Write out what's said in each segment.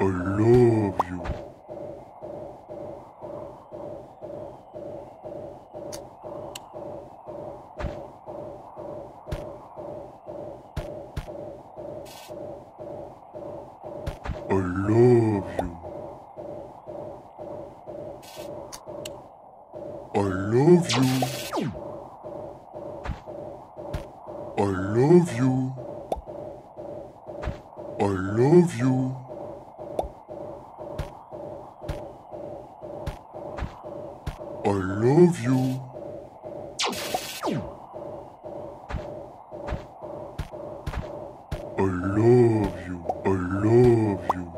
I love you. I love you. I love you. I love you. I love you. I love you. I love you. I love you.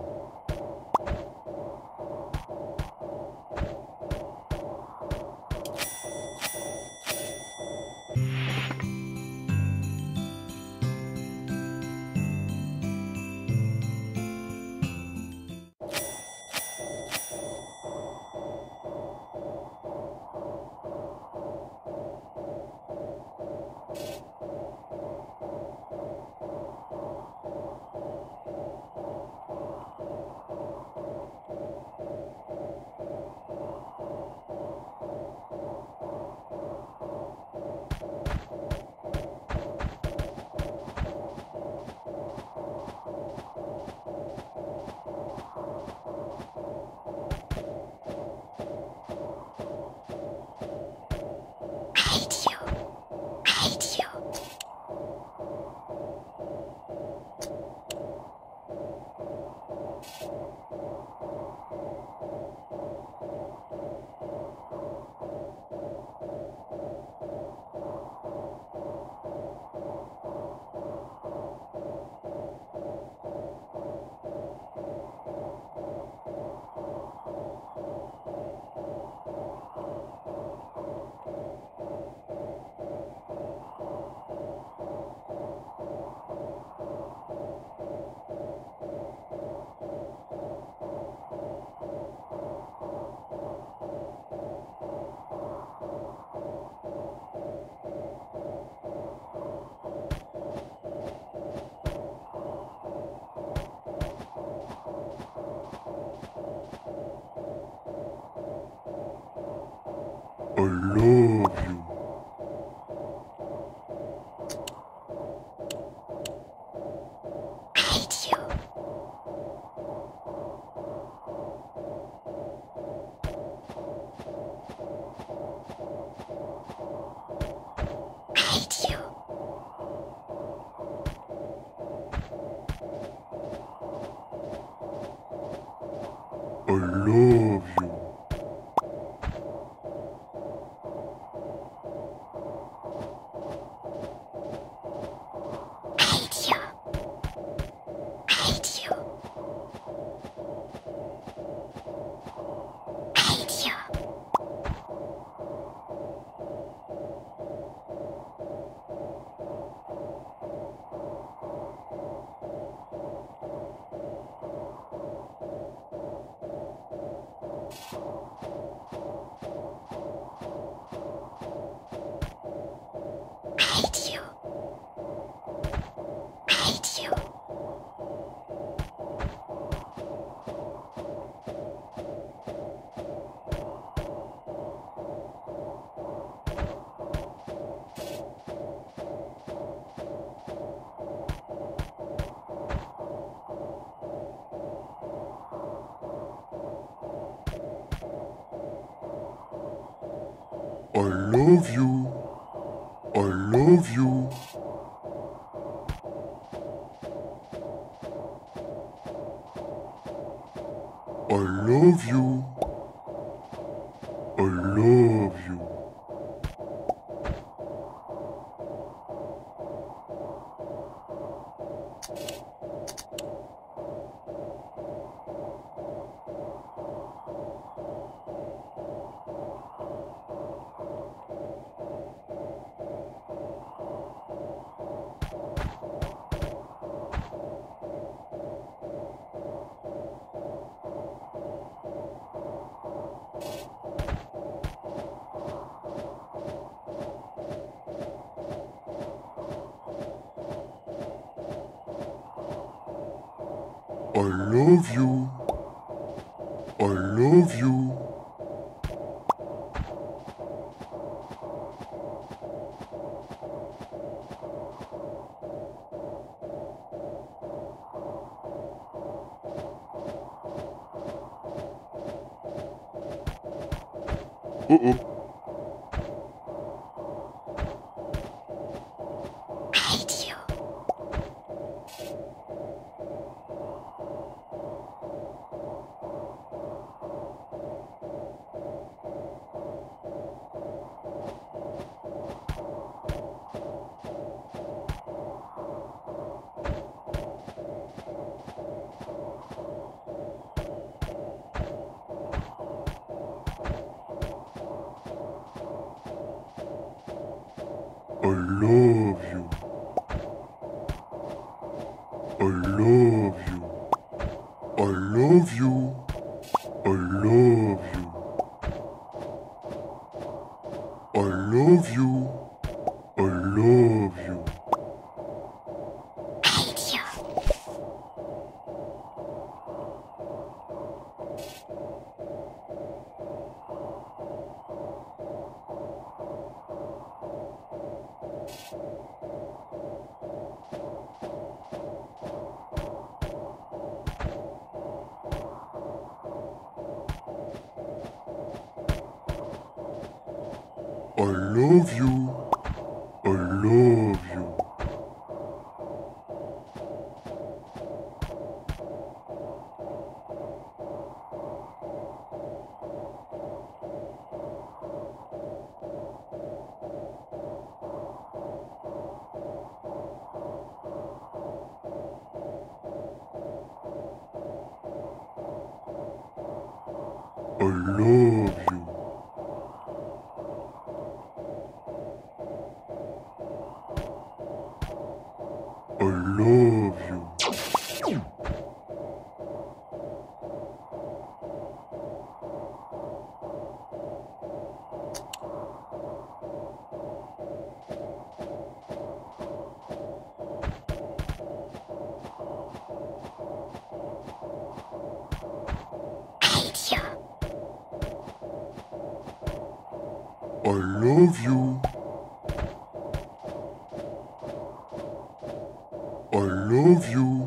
I love you. I love you. I love you. I love you. I love you. I love you. I love you. I love you. Uh-oh. I hate you. I love you. I love you. I love you. I love you. I love you. I love you. I hate you. I love you. I love you. I love you. I love you. I hate you. I love you. I love you.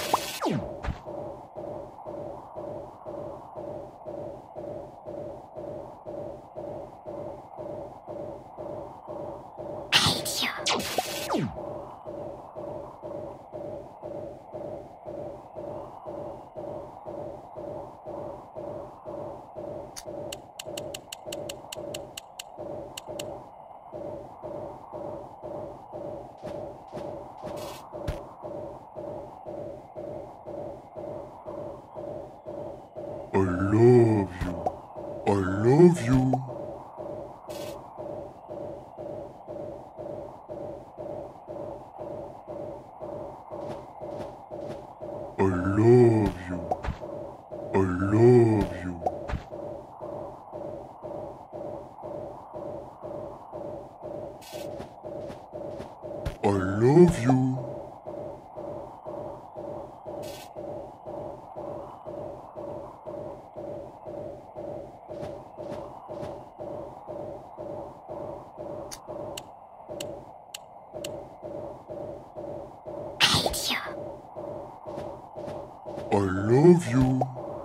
I hate you. I love you. I love you. I love you. I love you. I love you. I hate you. I love you.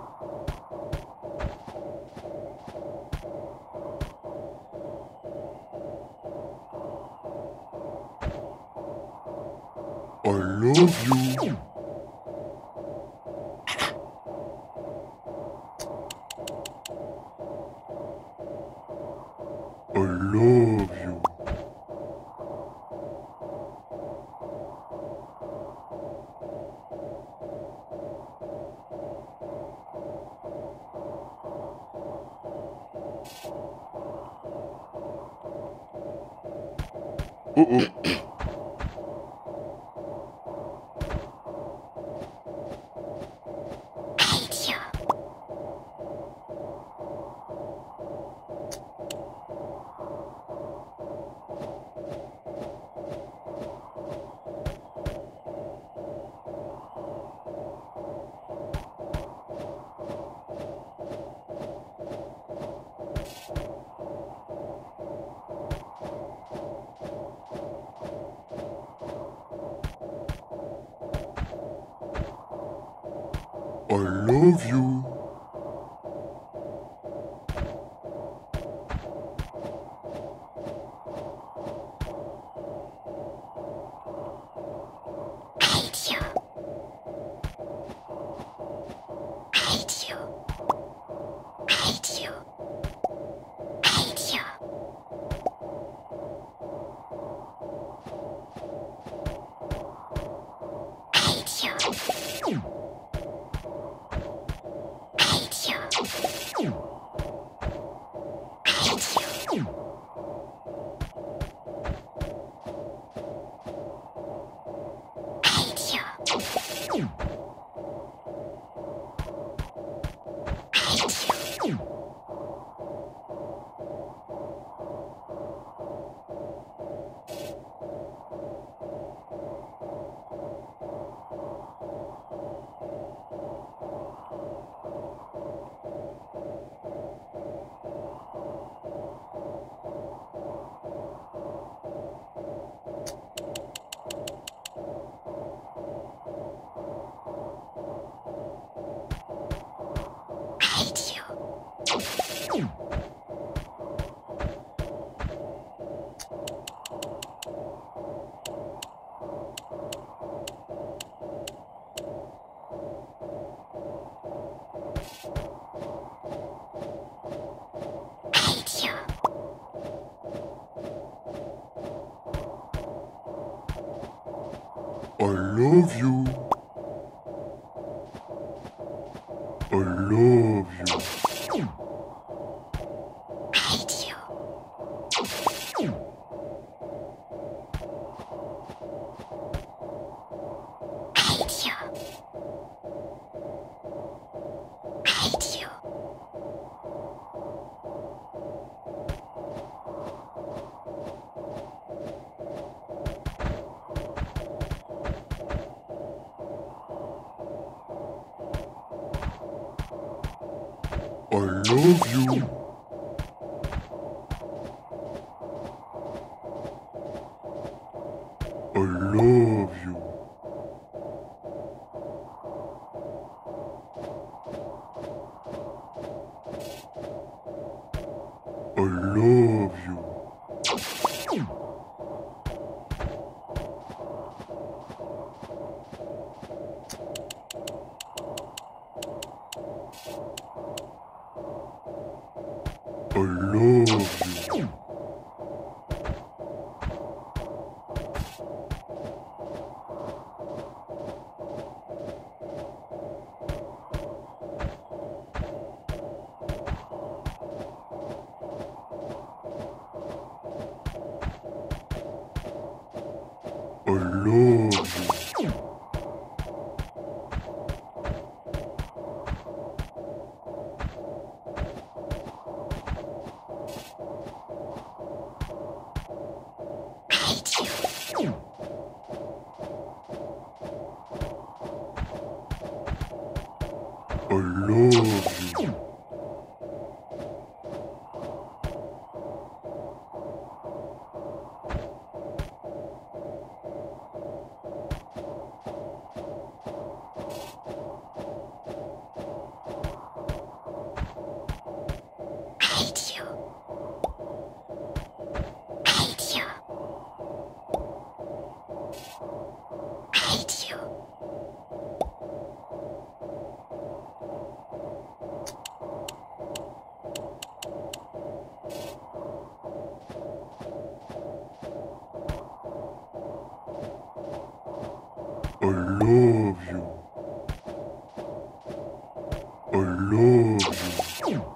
I love you. I love you. Uh-oh. I hate you. I love you. Hate you. Hate you. Hate you. Hate you. Hate you. Hate you. Hate you. Hate you. Hate you. Hate you. Hate you. I love you. I love you. Hate you. Hate you. Hate you. I love you. I love you. I love you. I love you. I love you. Hate you. I love you. Hate you. Hate you. Hate you. I love you. I love you.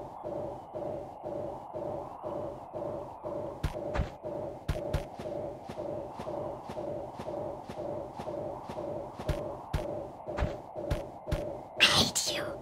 Hate you.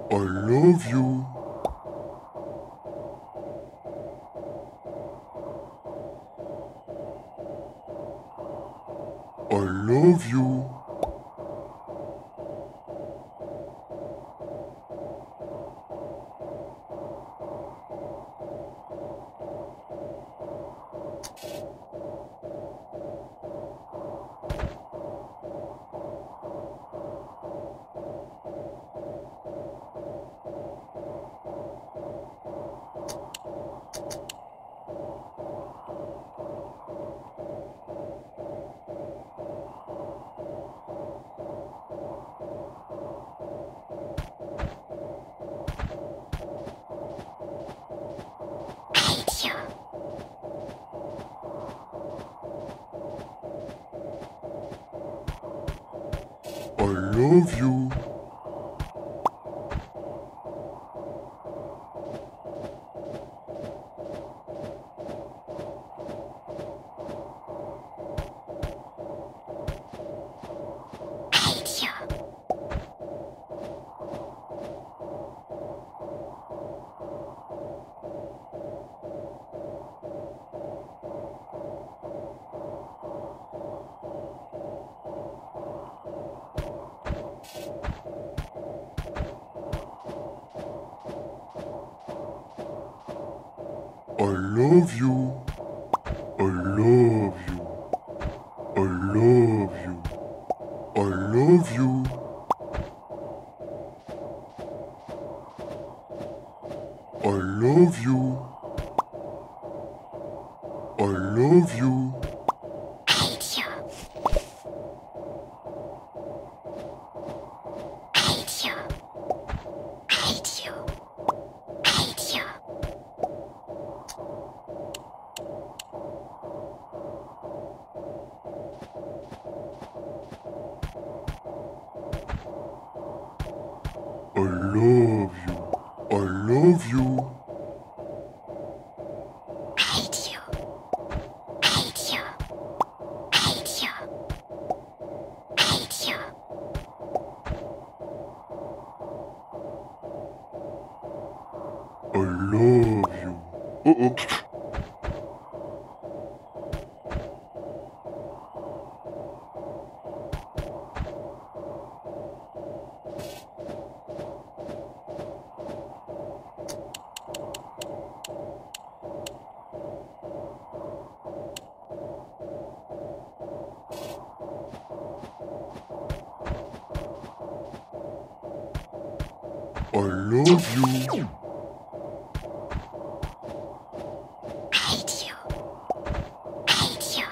I love you. I love you. Hate you. I love you. Hate you. I love you. I love you. I love you. I love you. I love you. I love you. Hate you. Hate you. Hate you. Hate you. I love you. I love you. Hate you. Hate you. Hate you. Hate you. I love you. Uh-oh. I love you. Hate you. Hate you.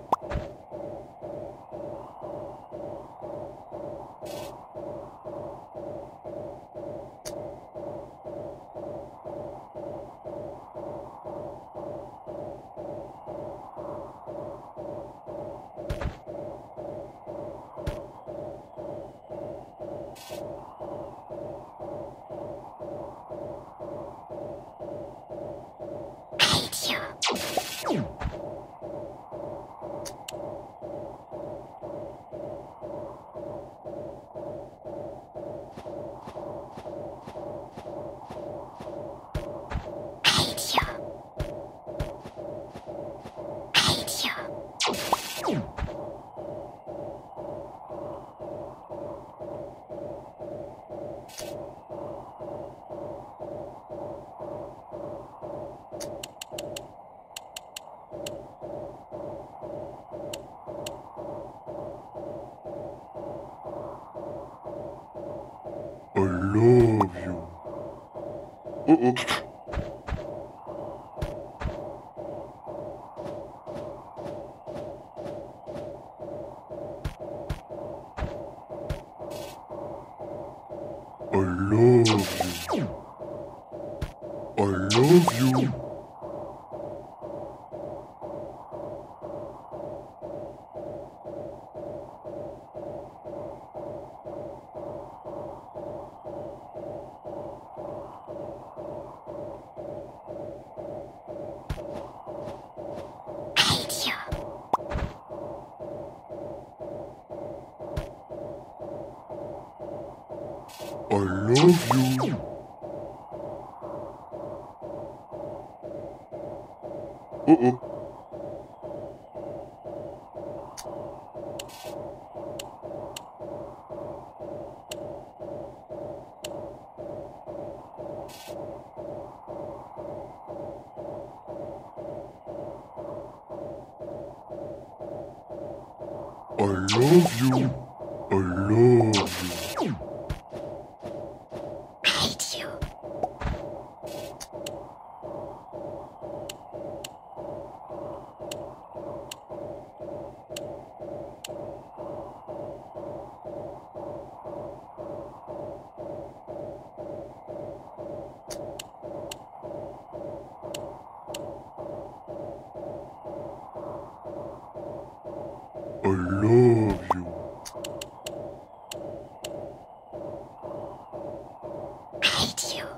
Hate you. Hate you. Hate you. I love you. Uh-oh. I love you. I love you. Hate you. I love you. Uh-oh. I love you. I love you. Hate you. I love you. Hate you.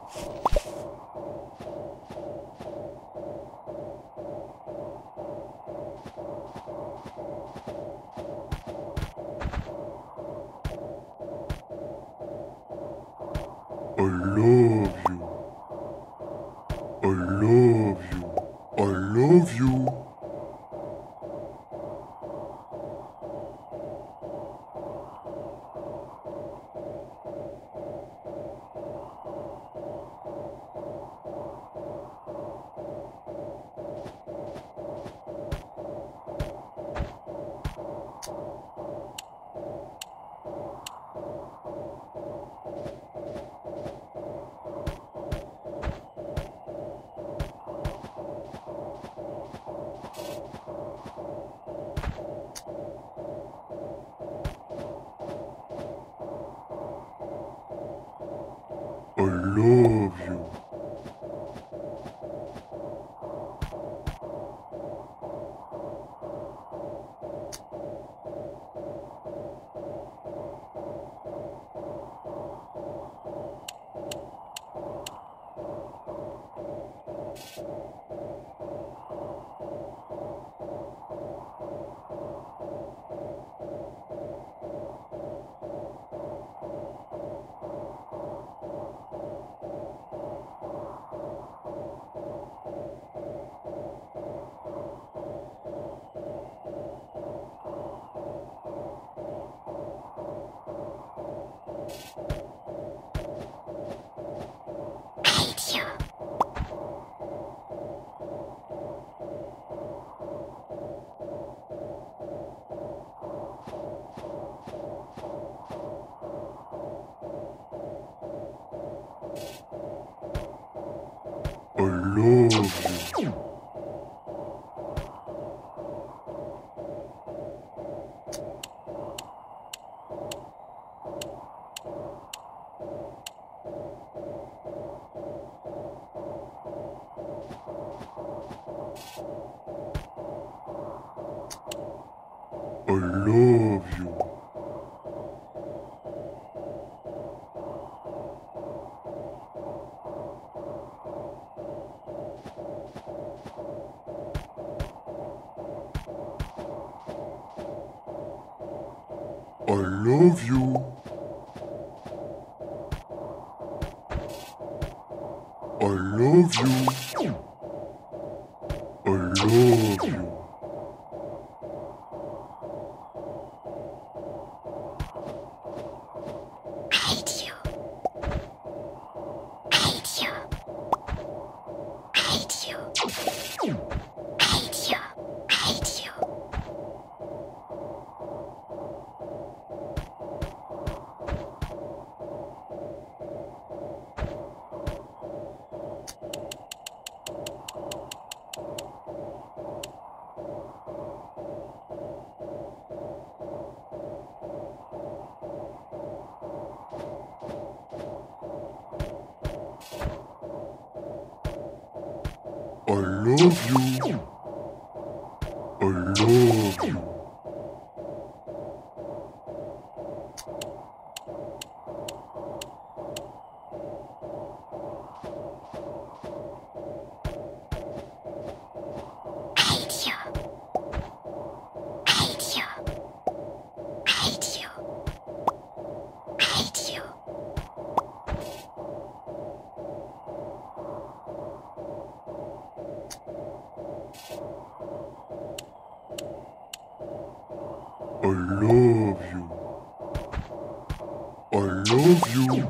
I love you. I love you. I love you. I love you. Hate you. I love you. I love you. I love you. I love you. I love you. Hate you. Hate you. Hate you. Hate you. Hate you. I love you. I love you. Hate you. Hate you. Hate you. Hate you. I love you. I love you.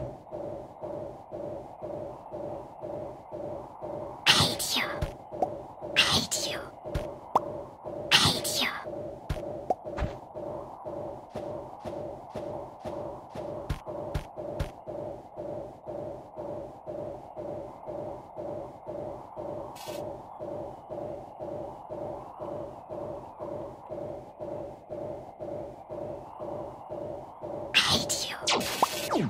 Hate you. Hate you. Hate you. Hate you.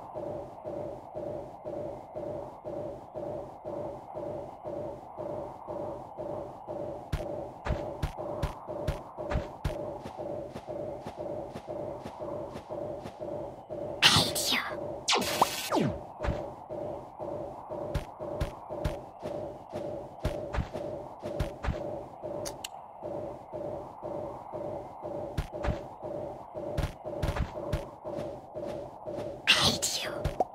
Hate you. Hate you.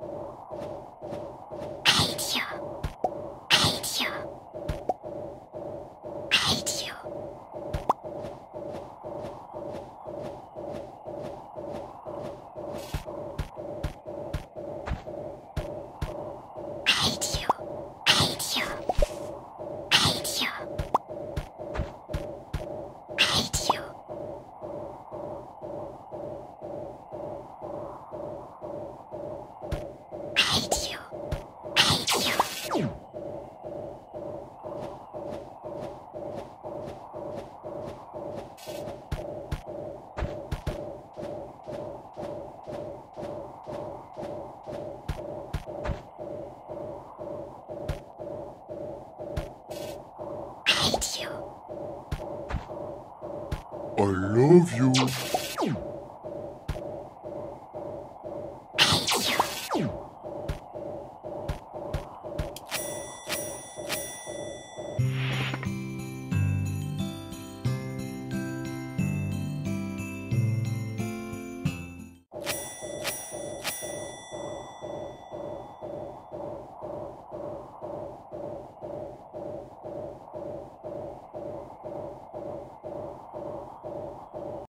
Hate you. Hate you. Hate you. Hate you. Hate you. Hate you. Hate you. Hate you. Hate you. Hate you. I love you.